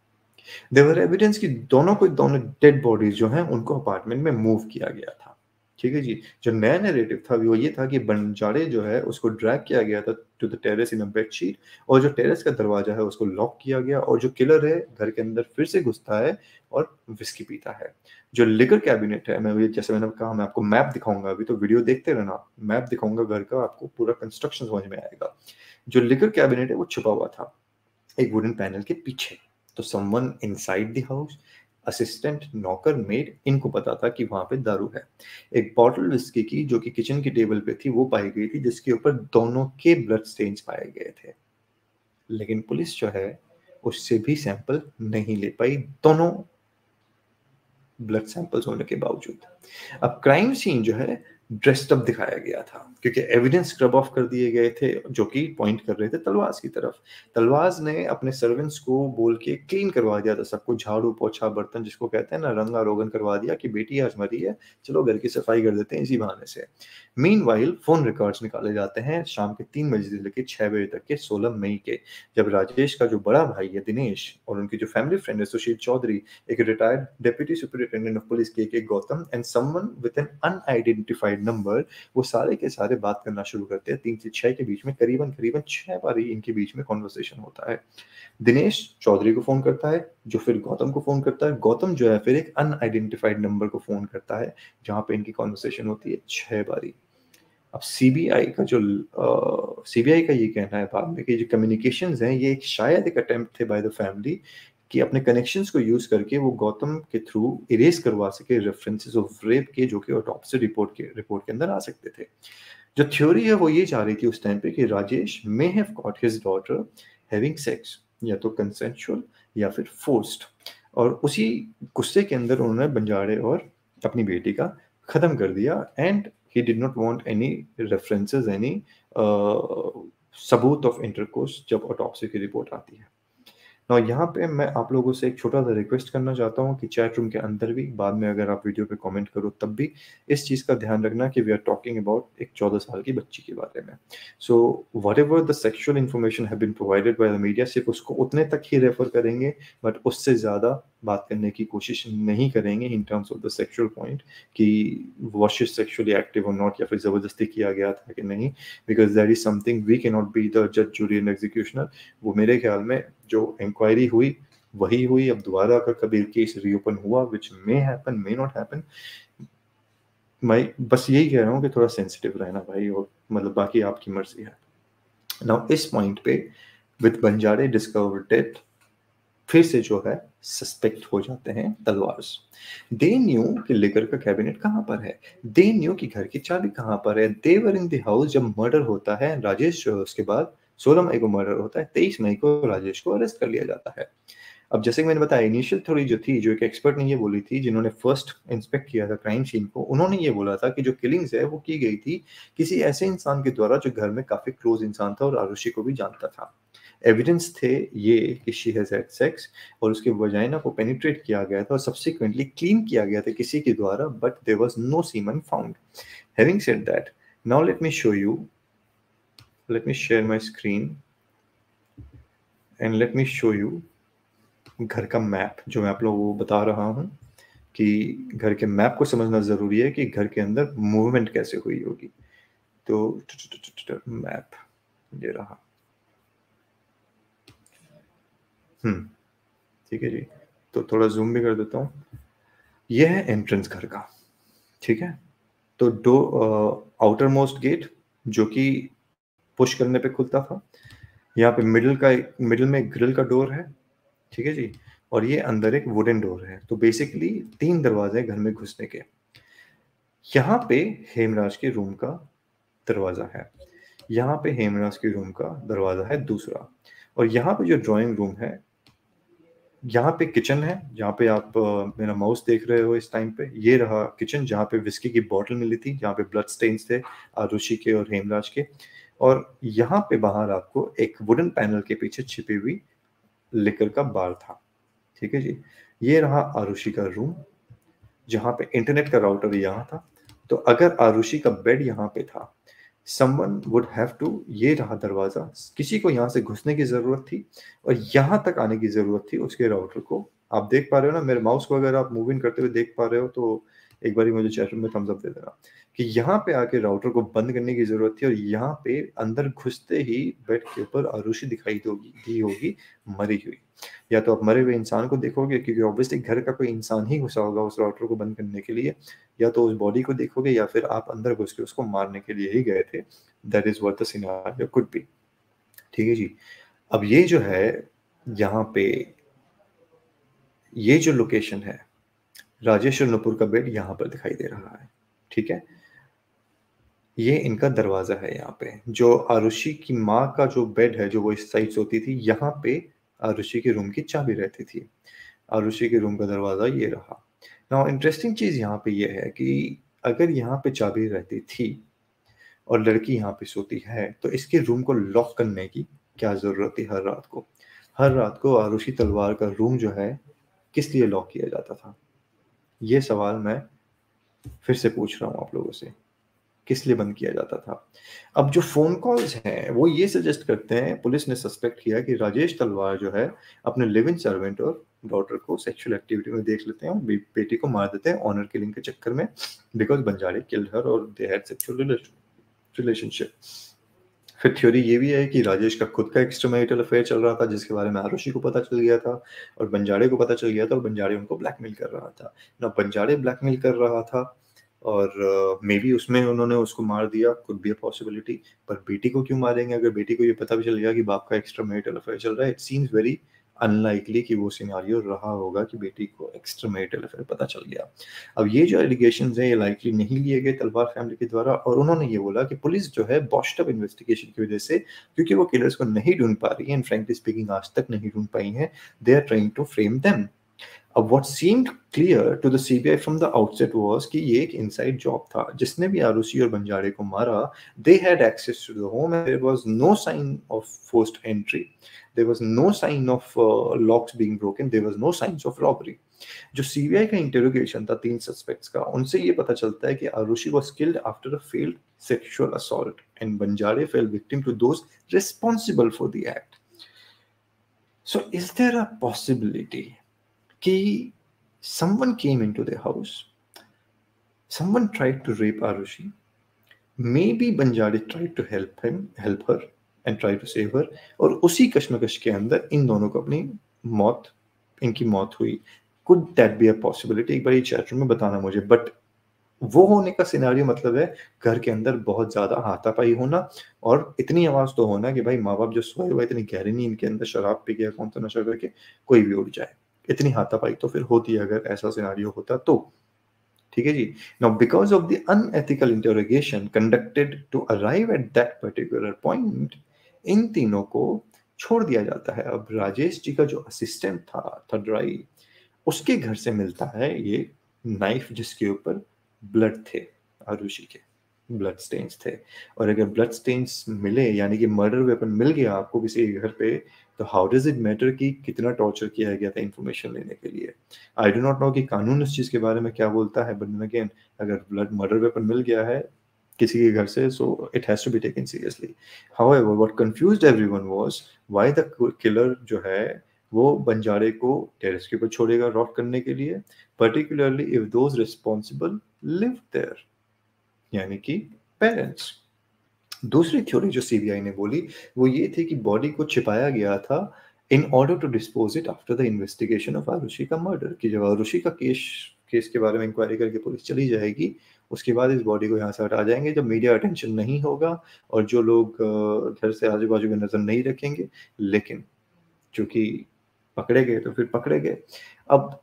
देयर एविडेंस कि दोनों को दोनों डेड बॉडीज जो हैं उनको अपार्टमेंट में मूव किया गया था। ठीक है जी। जो नया नैरेटिव था वो ये था कि बंजारे जो है उसको ड्रैग किया गया था to the terrace in a bedsheet, और जो टेरेस का दरवाजा है उसको लॉक किया गया, और जो किलर है घर के अंदर फिर से घुसता है और विस्की पीता है। जो लिकर कैबिनेट है, मैं ये जैसे मैंने कहा मैं आपको मैप दिखाऊंगा, अभी तो वीडियो देखते रहना, मैप दिखाऊंगा घर का, आपको पूरा कंस्ट्रक्शन समझ में आएगा। जो लिकर कैबिनेट है वो छुपा हुआ था एक वुडन पैनल के पीछे। तो someone inside the house, assistant, नौकर, मेड, इनको पता था कि वहां पे दारू है। एक बॉटल विस्की की जो कि किचन की टेबल पे थी वो पाई गई थी, जिसके ऊपर दोनों के ब्लड स्टेन्स पाए गए थे। लेकिन पुलिस जो है उससे भी सैंपल नहीं ले पाई, दोनों ब्लड सैंपल्स होने के बावजूद। अब क्राइम सीन जो है ड्रेस्ड अप दिखाया गया था, क्योंकि एविडेंस स्क्रब ऑफ कर दिए गए थे जो कि पॉइंट कर रहे थे तलवास की तरफ। तलवास ने अपने सर्वेंट्स को बोल के क्लीन करवा दिया था सबको, झाड़ू पोछा बर्तन जिसको कहते हैं ना, रंगा रोगन करवा दिया कि बेटी आज मरी है, चलो घर की सफाई कर देते हैं इसी बहाने से। मीनवाइल फोन रिकॉर्ड्स निकाले जाते हैं शाम के तीन बजे से लेकर छह बजे तक के सोलह मई के, जब राजेश का जो बड़ा भाई है दिनेश और उनकी जो फैमिली फ्रेंड है सुशील चौधरी, एक retired deputy superintendent of police K K Gautam and someone with an unidentified number, वो सारे के सारे बात करना शुरू करते हैं। तीन से छह के बीच में करीबन करीबन छह बार ही इनके बीच में कॉन्वर्सेशन होता है। दिनेश चौधरी को फोन करता है, जो फिर गौतम को फोन करता है, गौतम जो है फिर एक अनआइडेंटिफाइड नंबर को फोन करता है, जहां पे इनकी कॉन्वर्सेशन होती है छह बारी। अब सीबीआई का जो सीबीआई का ये कहना है बाद में कि जो कम्युनिकेशंस हैं ये एक शायद एक अटेम्प्ट थे बाय द फैमिली कि अपने कनेक्शंस को यूज करके वो गौतम के थ्रू इरेज करवा सके रेफरेंसेस ऑफ रेप के, जो कि ऑटोप्सी रिपोर्ट के रिपोर्ट के अंदर आ सकते थे। जो थ्योरी है वो ये जा रही थी उस टाइम पे कि Rajesh may have caught his daughter having sex, या तो कंसेंशुअल या फिर फोर्स्ड, और उसी गुस्से के अंदर उन्होंने बंजारे और अपनी बेटी का खत्म कर दिया। And he did not want any references, any uh, सबूत ऑफ इंटरकोर्स जब ऑटोप्सी की रिपोर्ट आती है। ना यहाँ पे मैं आप लोगों से एक छोटा सा रिक्वेस्ट करना चाहता हूँ कि चैट रूम के अंदर भी, बाद में अगर आप वीडियो पे कमेंट करो तब भी, इस चीज़ का ध्यान रखना कि वी आर टॉकिंग अबाउट एक चौदह साल की बच्ची के बारे में। So whatever the sexual information have been provided by the media, सिर्फ उसको उतने तक ही रेफर करेंगे, बट उससे ज़्यादा बात करने की कोशिश नहीं करेंगे in terms of the sexual point कि वॉश इज सेक्शुअली एक्टिव और नॉट, या फिर ज़बरदस्ती किया गया था कि नहीं, because that is something we can not be the जज, जूरी एंड एग्जीक्यूशनर। वो मेरे ख्याल में जो इंक्वायरी हुई वही हुई। अब दोबारा अगर कभी केस रीओपन हुआ, which may happen may not happen, मैं बस यही कह रहा हूँ कि थोड़ा सेंसिटिव रहना भाई, और मतलब बाकी आपकी मर्जी है। नाउ इस पॉइंट पे विद बंजारे डिस्कवर डेथ, फिर से जो है सस्पेक्ट हो जाते हैं तलवार्स। दे न्यू कि लिकर का कैबिनेट कहाँ पर है, दे न्यू कि घर की चाबी कहाँ पर है। They were in the house जब मर्डर होता है राजेश जो है, उसके बाद सोलह मई को मर्डर होता है, तेईस मई को राजेश को अरेस्ट कर लिया जाता है। अब जैसे कि मैंने बताया, इनिशियल थ्योरी जो थी, जो एक एक्सपर्ट ने ये बोली थी जिन्होंने फर्स्ट इंस्पेक्ट किया था क्राइम सीन को, उन्होंने ये बोला था कि जो किलिंग्स है वो की गई थी किसी ऐसे इंसान के द्वारा जो घर में काफी क्लोज इंसान था और आरुषि को भी जानता था। एविडेंस थे ये कि शी हैज हैड सेक्स, और उसके वजाइना को पेनिट्रेट किया गया था और सब्सिक्वेंटली क्लीन किया गया था किसी के द्वारा, but there was no semen found. Having said that, now let me show you, let me share my screen and let me show you घर का मैप जो मैं आप लोगों को बता रहा हूँ कि घर के मैप को समझना ज़रूरी है कि घर के अंदर मूवमेंट कैसे हुई होगी। तो मैप ये रहा, हम्म ठीक है जी। तो थोड़ा जूम भी कर देता हूँ। यह है एंट्रेंस घर का, ठीक है। तो डो आउटर मोस्ट गेट जो कि पुश करने पे खुलता था, यहाँ पे मिडिल का मिडिल में ग्रिल का डोर है, ठीक है जी, और ये अंदर एक वुडन डोर है। तो बेसिकली तीन दरवाजे घर में घुसने के। यहाँ पे हेमराज के रूम का दरवाजा है, यहाँ पे हेमराज के रूम का दरवाजा है दूसरा, और यहाँ पे जो ड्राइंग रूम है, यहाँ पे किचन है जहाँ पे आप uh, मेरा माउस देख रहे हो इस टाइम पे, ये रहा किचन जहाँ पे विस्की की बॉटल मिली थी, जहाँ पे ब्लड स्टेन्स थे आरुषि के और हेमराज के, और यहाँ पे बाहर आपको एक वुडन पैनल के पीछे छिपी हुई लिकर का बार था, ठीक है जी। ये रहा आरुषि का रूम जहाँ पे इंटरनेट का राउटर यहाँ था। तो अगर आरुषि का बेड यहाँ पे था, समवन वुड हैव टू, ये रहा दरवाजा, किसी को यहाँ से घुसने की जरूरत थी और यहाँ तक आने की जरूरत थी उसके राउटर को आप देख पा रहे हो ना मेरे माउस को, अगर आप मूविंग करते हुए देख पा रहे हो तो एक बार मुझे चैट रूम में थम्स अप दे देना कि यहाँ पे आके राउटर को बंद करने की जरूरत थी, और यहाँ पे अंदर घुसते ही बेड के ऊपर आरुषि दिखाई दोगी दी होगी मरी हुई। या तो आप मरे हुए इंसान को देखोगे, क्योंकि ऑब्वियसली घर का कोई इंसान ही घुसा होगा उस राउटर को बंद करने के लिए, या तो उस बॉडी को देखोगे, या फिर आप अंदर घुस के उसको मारने के लिए ही गए थे। That is what the scenario could be. ठीक है जी। अब ये जो है यहाँ पे ये जो लोकेशन है, राजेश और नुपुर का बेड यहाँ पर दिखाई दे रहा है। ठीक है, ये इनका दरवाजा है। यहाँ पे जो आरुषि की माँ का जो बेड है, जो वो इस साइड सोती थी, यहाँ पे आरुषि के रूम की चाबी रहती थी। आरुषि के रूम का दरवाजा ये रहा। नाउ इंटरेस्टिंग चीज यहाँ पे ये है कि अगर यहाँ पे चाबी रहती थी और लड़की यहाँ पे सोती है, तो इसके रूम को लॉक करने की क्या जरूरत थी हर रात को? हर रात को आरुषि तलवार का रूम जो है किस लिए लॉक किया जाता था? ये सवाल मैं फिर से पूछ रहा हूँ आप लोगों से, किस लिए बंद किया जाता था? अब जो फोन कॉल्स हैं वो ये सजेस्ट करते हैं, पुलिस ने सस्पेक्ट किया कि राजेश तलवार जो है अपने लिव इन सर्वेंट और डॉटर को सेक्सुअल एक्टिविटी में देख लेते हैं और बेटी को मार देते हैं ऑनर किलिंग के चक्कर में, बिकॉज बंजारे किल्ड हर और दे हैड सेक्सुअल रिलेशनशिप। फिर थ्योरी ये भी है कि राजेश का खुद का एक्स्ट्रामैरिटल अफेयर चल रहा था, जिसके बारे में आरुषि को पता चल गया था और बंजारे को पता चल गया था, और बंजारे उनको ब्लैकमेल कर रहा था ना। बंजारे ब्लैकमेल कर रहा था और मे uh, बी उसमें उन्होंने उसको मार दिया, कुड बी अ पॉसिबिलिटी। पर बेटी को क्यों मारेंगे? अगर बेटी को ये पता भी चल गया कि बाप का एक्स्ट्रामैरिटल अफेयर चल रहा है, इट सीम्स वेरी अनलाइकली कि वो सिनेरियो रहा होगा कि बेटी को एक्स्ट्रामैरिटल अफेयर पता चल गया। अब ये जो एलिगेशंस हैं ये लाइकली नहीं लिए गए तलवार फैमिली के द्वारा, और उन्होंने ये बोला कि पुलिस जो है बॉश्ड अप इन्वेस्टिगेशन की वजह से, क्योंकि वो किलर्स को नहीं ढूंढ पा रही है, एंड फ्रैंकली स्पीकिंग आज तक नहीं ढूंढ पाई है, they are trying to frame them. अब what seemed clear to the C B I from the outset was कि ये एक inside job था। जिसने भी आरुषि और बंजारे को मारा, they had access to the home and there was no sign of forced entry. There was no sign of uh, locks being broken. There was no signs of robbery. जो C B I का interrogation था तीन suspects का, उनसे ये पता चलता है कि Arushi was killed after a failed sexual assault and Banjare fell victim to those responsible for the act. So is there a possibility कि someone came into their house, someone tried to rape Arushi, maybe Banjari tried to help him, help her and try to save her, और उसी कश्मकश के अंदर इन दोनों को अपनी मौत, इनकी मौत हुई। Could that be a possibility? एक बार ये चैट रूम में बताना मुझे। बट वो होने का सिनेरियो मतलब है घर के अंदर बहुत ज्यादा हाथापाई होना, और इतनी आवाज तो होना कि भाई माँ बाप जो सोए हुए इतनी गहरी नींद के अंदर शराब पी के कौन सा नशा करके कोई भी उठ जाए। इतनी हाथापाई तो फिर होती है अगर ऐसा सिनेरियो होता तो। ठीक है जी। Now because of the unethical interrogation conducted to arrive at that particular point, इन तीनों को छोड़ दिया जाता है। अब राजेश जी का जो असिस्टेंट था थर्ड राई, उसके घर से मिलता है ये नाइफ जिसके ऊपर ब्लड थे, आरुषि के ब्लड स्टेन्स थे। और अगर ब्लड स्टेन्स मिले, यानी कि मर्डर वेपन मिल गया आपको किसी घर पे, तो हाउ डज इट मैटर कि कितना टॉर्चर किया गया था इंफॉर्मेशन लेने के लिए? आई डू नॉट नो कि कानून इस चीज के बारे में क्या बोलता है, बट अगेन अगर ब्लड मर्डर वेपन मिल गया है किसी के घर से, so it has to be taken seriously. However what confused everyone was why the killer जो है वो बंजारे को टेरेस के ऊपर छोड़ेगा रॉट करने के लिए, particularly if those responsible live there, यानी कि पेरेंट्स। दूसरी थ्योरी जो सीबीआई ने बोली वो ये थी कि बॉडी को छिपाया गया था in order to dispose it after the investigation of Aarushi का मर्डर, कि जब आरुषि का केस केस के बारे में इंक्वायरी करके पुलिस चली जाएगी, उसके बाद इस बॉडी को यहाँ से हटा जाएंगे जब मीडिया अटेंशन नहीं होगा और जो लोग घर से आजू बाजू में नजर नहीं रखेंगे। लेकिन चूंकि पकड़े गए तो फिर पकड़े गए। अब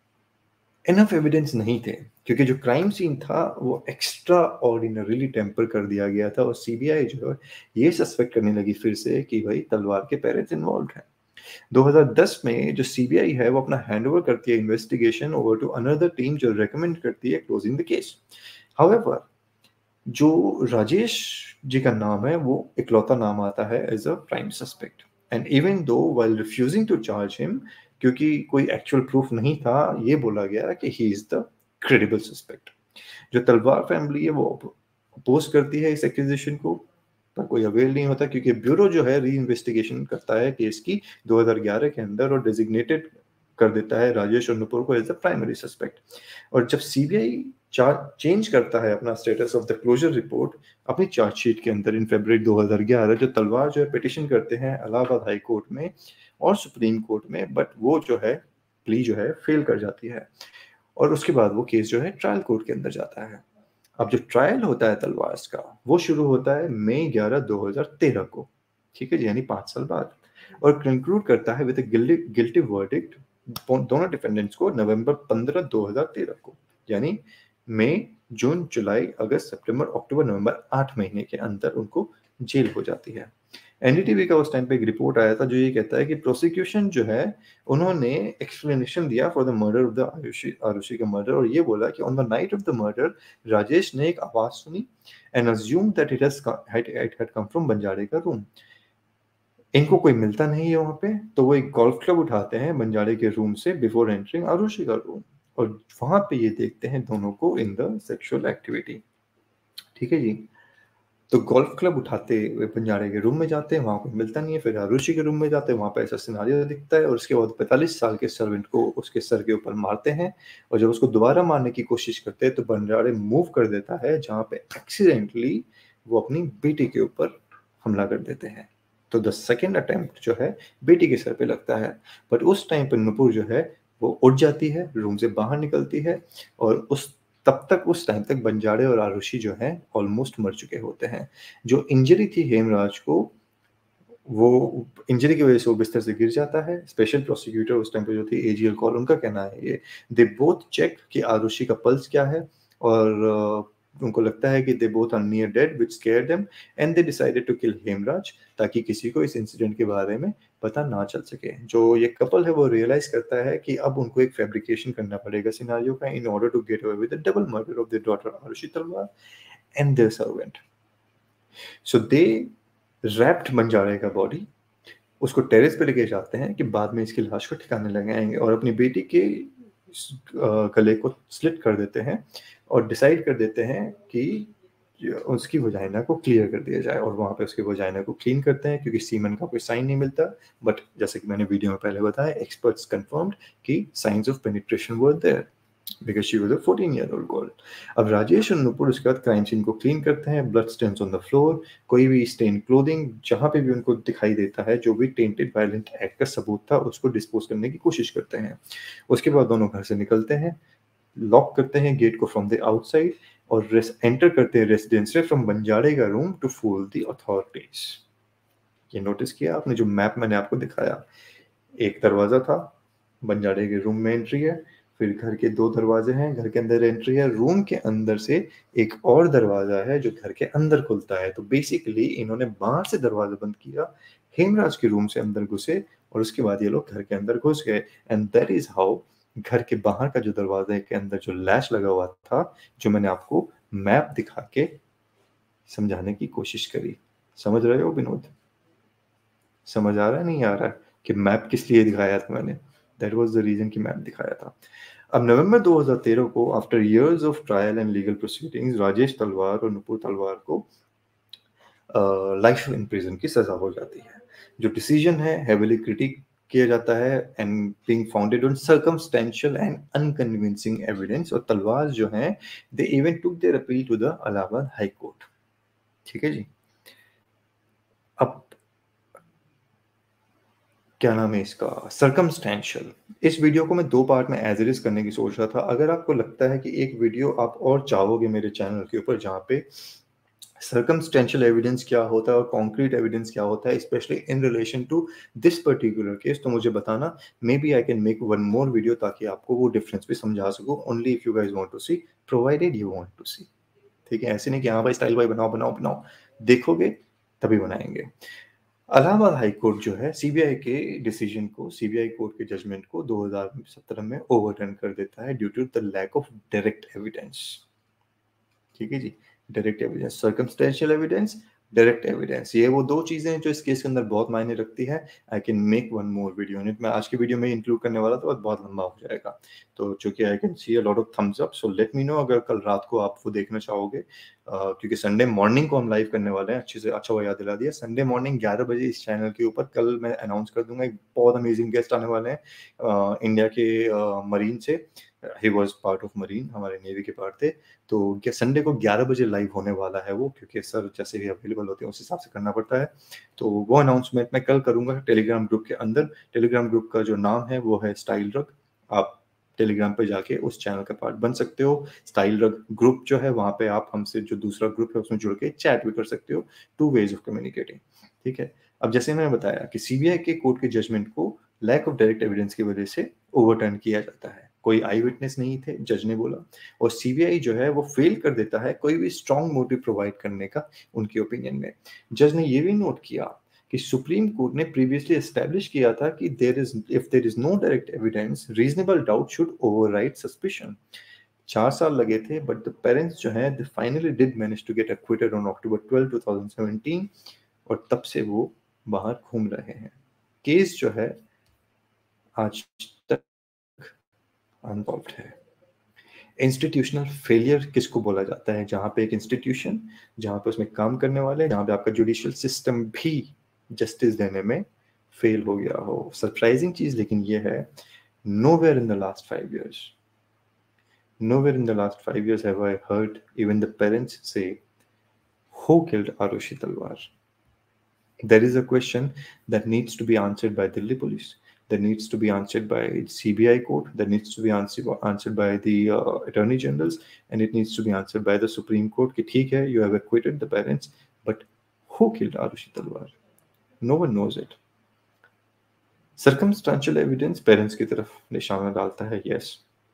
इनफ एविडेंस नहीं थे, क्योंकि जो क्राइम सीन था वो एक्स्ट्रा ऑर्डिनरीली टेम्पर कर दिया गया था, और सीबीआई जो है ये सस्पेक्ट करने लगी फिर से कि भाई तलवार के पेरेंट्स इन्वॉल्व हैं। दो हज़ार दस में जो सीबीआई है वो अपना हैंडओवर करती है investigation over to another team जो रेकमेंड करती है क्लोजिंग द केस। हाउएवर जो राजेश जी का नाम है वो इकलौता नाम आता है as a prime suspect, and even though while refusing to charge him, क्योंकि कोई एक्चुअल प्रूफ नहीं था, ये बोला गया कि he is the credible suspect. जो तलवार फैमिली है वो अपोज करती है इस एक्विजिशन को, पर कोई अवेल नहीं होता, क्योंकि ब्यूरो जो है री इन्वेस्टिगेशन करता है केस की दो हज़ार ग्यारह के अंदर, और डेजिग्नेटेड कर देता है राजेश और नुपुर को एज द प्राइमरी सस्पेक्ट। और जब सीबीआई चार्ज चेंज करता है अपना status of the closure report अपनी चार्जशीट के अंदर इन फरवरी दो हज़ार ग्यारह, जो तलवार जो है पिटिशन करते हैं इलाहाबाद हाई कोर्ट में और सुप्रीम कोर्ट में, बट वो जो है प्ली जो है फेल कर जाती है और उसके बाद वो केस जो है ट्रायल कोर्ट के अंदर जाता है। अब जो ट्रायल होता है तलवार का वो शुरू होता है मई ग्यारह दो हज़ार तेरह को, ठीक है जी, यानी पाँच साल बाद, और कंक्लूड करता है विद गिल्टी वर्डिक्ट दोनों डिफेंडेंट्स को नवंबर पंद्रह दो हज़ार तेरह को, यानी मई जून जुलाई अगस्त सितंबर अक्टूबर नवंबर आठ महीने के अंदर उनको जेल हो जाती है। एनडीटीवी का उस टाइम पे एक रिपोर्ट आया था जो ये कहता है कि प्रोसिक्यूशन जो है उन्होंने एक्सप्लेनेशन दिया for the murder of the Aarushi Aarushi का मर्डर, और ये बोला कि on the night of the murder Rajesh ने एक आवाज सुनी and assume that it had come from Banjare का रूम। इनको कोई मिलता नहीं है वहां पे, तो वो एक गोल्फ क्लब उठाते हैं बंजारे के रूम से बिफोर एंटरिंग आरुषि का रूम, और वहां पे ये देखते हैं दोनों को इन द सेक्सुअल एक्टिविटी, ठीक है जी। तो गोल्फ क्लब उठाते हुए बंजारे के रूम में जाते हैं, वहां कोई मिलता नहीं है, फिर आरुषि के रूम में जाते हैं, वहां पे ऐसा सिनारियो दिखता है, और उसके बाद पैंतालीस साल के सर्वेंट को उसके सर के ऊपर मारते हैं, और जब उसको दोबारा मारने की कोशिश करते हैं तो बंजारे मूव कर देता है जहां पे एक्सीडेंटली वो अपनी बेटी के ऊपर हमला कर देते हैं। तो द सेकेंड अटेम्प्ट जो है बेटी के सर पे लगता है, बट उस टाइम पर नुपुर जो है वो उठ जाती है, रूम से बाहर निकलती है, और उस तब तक उस टाइम तक बंजारे और आरुषि जो है ऑलमोस्ट मर चुके होते हैं। जो इंजरी थी हेमराज को, वो इंजरी की वजह से वो बिस्तर से गिर जाता है। स्पेशल प्रोसिक्यूटर उस टाइम पे जो थी एजीएल कॉल, उनका कहना है ये दे बोथ चेक कि आरुषि का पल्स क्या है, और uh, उनको लगता है कि they both are near dead which scared them and they decided to kill Hemraj, ताकि किसी को इस इंसिडेंट के बारे में पता ना चल सके। जो ये कपल है वो रियलाइज करता है कि अब उनको एक फैब्रिकेशन करना पड़ेगा सिनारियो का in order to get away with the double murder of their daughter Aarushi Talwar and their servant. So they wrapped Banjare का बॉडी, उसको टेरेस पे लेके जाते हैं कि बाद में इसकी लाश को ठिकाने लगाएंगे, और अपनी बेटी के गले को स्लिट कर देते हैं और डिसाइड कर देते हैं कि उसकी वजाइना को क्लियर कर दिया जाए, और वहां पे उसकी वजाइना को क्लीन करते हैं क्योंकि सीमन का कोई साइन नहीं मिलता, बट जैसे कि मैंने वीडियो में पहले बताया एक्सपर्ट्स कंफर्म्ड कि signs of penetration were there because she was a fourteen year old girl. अब राजेश और नुपुर उसके बाद क्राइम सीन को क्लीन करते हैं, blood stains on the floor, कोई भी स्टेन क्लोथिंग जहां पे भी उनको दिखाई देता है जो भी टेंटेड वायलेंट एक्ट का सबूत था उसको डिस्पोज करने की कोशिश करते हैं। उसके बाद दोनों घर से निकलते हैं, लॉक करते हैं गेट को फ्रॉम द आउटसाइड और एंटर करते हैं रेसिडेंस से फ्रॉम बंजारे का room to fool the authorities. ये नोटिस किया आपने जो मैप मैंने आपको दिखाया, एक दरवाजा था, बंजारे के रूम में एंट्री है, फिर घर के दो दरवाजे हैं, घर के अंदर एंट्री है, रूम के अंदर से एक और दरवाजा है जो घर के अंदर खुलता है। तो बेसिकली इन्होंने बाहर से दरवाजा बंद किया, हेमराज के रूम से अंदर घुसे, और उसके बाद ये लोग घर के अंदर घुस गए, एंड दैट इज हाउ घर के बाहर का जो दरवाजा के अंदर जो लैश लगा हुआ था, जो मैंने आपको मैप दिखा के समझाने की कोशिश करी। समझ रहे हो विनोद? समझ आ रहा है नहीं आ रहा है कि मैप किस लिए दिखाया था मैंने? दैट वाज द रीजन कि मैप दिखाया था। अब नवंबर दो हज़ार तेरह को after years of trial and legal proceedings Rajesh Talwar और नुपुर तलवार को लाइफ इन प्रिजन की सजा हो जाती है। जो डिसीजन है हेवीली क्रिटिक किया जाता है and being founded on circumstantial and unconvincing evidence, और तलवार जो है they even took their appeal to the Allahabad high court. ठीक है जी। अब क्या नाम है इसका, सर्कमस्टेंशियल। इस वीडियो को मैं दो पार्ट में एज इट इज करने की सोच रहा था। अगर आपको लगता है कि एक वीडियो आप और चाहोगे मेरे चैनल के ऊपर जहाँ पे सर्कमस्टेंशियल एविडेंस क्या होता है और कॉन्क्रीट एविडेंस क्या होता है, specially in relation to this particular case, तो मुझे बताना। Maybe I can make one more video ताकि आपको वो डिफरेंस भी समझा सकूं, only if you guys want to see, provided you want to see. ठीक है, ऐसे नहीं कि हाँ भाई स्टाइल भाई बनाओ बनाओ बनाओ, देखोगे तभी बनाएंगे। इलाहाबाद हाई कोर्ट जो है सीबीआई के डिसीजन को, सीबीआई कोर्ट के जजमेंट को दो हज़ार सत्रह में ओवरटर्न कर देता है due to the lack of direct evidence. ठीक है जी, direct evidence, circumstantial evidence direct evidence, ये वो दो चीज़ें हैं जो इस केस के अंदर बहुत मायने रखती है। I can make one more video on it, मैं आज की वीडियो में इंक्लूड करने वाला था, और बहुत लंबा हो जाएगा। तो चूँकि I can see a lot of thumbs up, so let me know अगर कल रात को आप वो देखना चाहोगे, अ, क्योंकि संडे मॉर्निंग को हम लाइव करने वाले हैं। अच्छे से अच्छा हुआ याद दिला दिया, संडे मॉर्निंग ग्यारह बजे इस चैनल के ऊपर कल मैं अनाउंस कर दूँगा, एक बहुत अमेजिंग गेस्ट आने वाले हैं अ, इंडिया के अ, मरीन से। He was part of marine, हमारे नेवी के पार्ट थे। तो क्या संडे को ग्यारह बजे लाइव होने वाला है वो, क्योंकि सर जैसे ही अवेलेबल होते हैं उस हिसाब से करना पड़ता है। तो वो अनाउंसमेंट मैं कल करूँगा टेलीग्राम ग्रुप के अंदर। टेलीग्राम ग्रुप का जो नाम है वो है स्टाइल रग। आप टेलीग्राम पे जाके उस चैनल का पार्ट बन सकते हो। स्टाइल रग ग्रुप जो है वहाँ पे आप हमसे जो दूसरा ग्रुप है उसमें जुड़ के चैट भी कर सकते हो। टू वेज ऑफ कम्युनिकेटिंग, ठीक है। अब जैसे मैंने बताया कि सीबीआई के कोर्ट के जजमेंट को लैक ऑफ डायरेक्ट एविडेंस की वजह से ओवरटर्न किया जाता है। कोई आई विटनेस नहीं थे, जज ने बोला, और सीबीआई जो है वो फेल कर देता है कोई भी स्ट्रॉन्ग मोटिव प्रोवाइड करने का उनके ओपिनियन में। जज ने ये भी नोट किया कि सुप्रीम कोर्ट ने प्रीवियसली एस्टैब्लिश किया था कि there is if there is no direct evidence reasonable doubt should override suspicion. चार साल लगे थे, बट द पेरेंट्स जो है they finally did manage to get acquitted on October twelfth two thousand seventeen, और तब से वो बाहर घूम रहे हैं। केस जो है आज तक अनसॉल्व्ड है। इंस्टीट्यूशनल फेलियर किसको बोला जाता है? जहाँ पे एक इंस्टीट्यूशन, जहाँ पे उसमें काम करने वाले, जहाँ पे आपका जुडिशियल सिस्टम भी जस्टिस देने में फेल हो गया हो। सरप्राइजिंग चीज़ लेकिन ये है, nowhere in the last five years, nowhere in the last five years have I heard even the parents say, who killed Arushi Talwar? There is a question that needs to be answered by Delhi police, that needs to be answered by C B I court, that needs to be answered answered by the uh, attorney generals, and it needs to be answered by the Supreme Court. कि ठीक है, you have acquitted the parents, but who killed Arushi Talwar? No one knows it. Circumstantial evidence parents की तरफ निशाना डालता है, yes.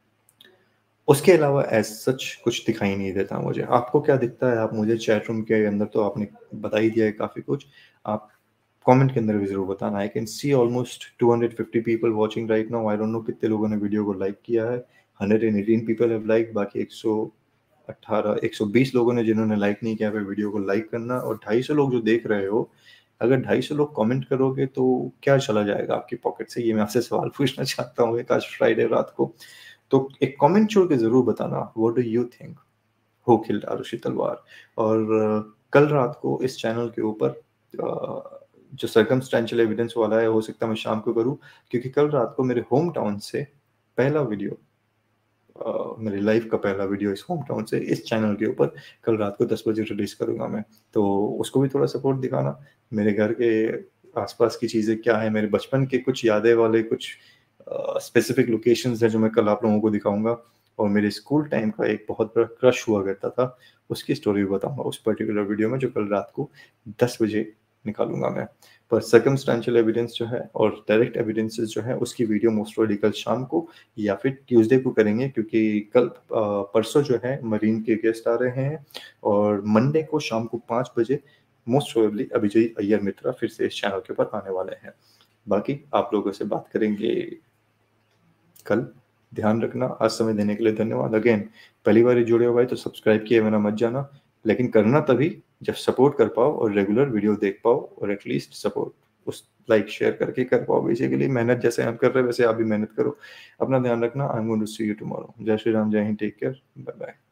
उसके अलावा एज सच कुछ दिखाई नहीं देता मुझे। आपको क्या दिखता है? आप मुझे चैट रूम के अंदर तो आपने बता ही दिया है काफ़ी कुछ। आप कमेंट के अंदर भी ज़रूर बताना। I can see almost two hundred fifty people watching right now. I don't know कितने लोगों ने वीडियो को लाइक किया है। One hundred eighteen people have like, बाकी एक सौ अठारह एक सौ बीस लोगों ने जिन्होंने लाइक नहीं किया है वीडियो को लाइक करना, और दो सौ पचास लोग जो देख रहे हो, अगर दो सौ पचास लोग कमेंट करोगे तो क्या चला जाएगा आपकी पॉकेट से? ये मैं आपसे सवाल पूछना चाहता हूँ एक आज फ्राइडे रात को। तो एक कमेंट छोड़ के ज़रूर बताना, what do you think, who killed Aarushi Talwar? और uh, कल रात को इस चैनल के ऊपर uh, जो सर्कमस्टेंशियल एविडेंस वाला है, हो सकता है मैं शाम को करूँ, क्योंकि कल रात को मेरे होम टाउन से पहला वीडियो, uh, मेरी लाइफ का पहला वीडियो इस होम टाउन से इस चैनल के ऊपर कल रात को दस बजे रिलीज करूँगा मैं। तो उसको भी थोड़ा सपोर्ट दिखाना। मेरे घर के आसपास की चीज़ें क्या है, मेरे बचपन के कुछ यादें वाले कुछ स्पेसिफिक लोकेशंस हैं जो मैं कल आप लोगों को दिखाऊंगा, और मेरे स्कूल टाइम का एक बहुत बड़ा क्रश हुआ करता था, उसकी स्टोरी भी बताऊंगा उस पर्टिकुलर वीडियो में, जो कल रात को दस बजे निकालूंगा मैं। पर सर्कमस्टेंशियल एविडेंस जो है और डायरेक्ट एविडेंसेस जो है, उसकी वीडियो मोस्ट प्रोबेबली कल शाम को या फिर ट्यूसडे को करेंगे, क्योंकि कल परसों जो है मरीन के गेस्ट आ रहे हैं, और मंडे को शाम को पाँच बजे मोस्ट प्रोबेबली अभिजय अय्यर मित्रा फिर से इस चैनल के ऊपर आने वाले हैं। बाकी आप लोगों से बात करेंगे कल। ध्यान रखना। आज समय देने के लिए धन्यवाद। अगेन, पहली बार जुड़े हो भाई तो सब्सक्राइब किए बिना मत जाना, लेकिन करना तभी जब सपोर्ट कर पाओ और रेगुलर वीडियो देख पाओ, और एटलीस्ट सपोर्ट उस लाइक शेयर करके कर पाओ। बेसिकली मेहनत जैसे हम कर रहे हैं वैसे आप भी मेहनत करो। अपना ध्यान रखना। I am going to see you tomorrow. जय श्री राम, जय Hind, take care, bye bye.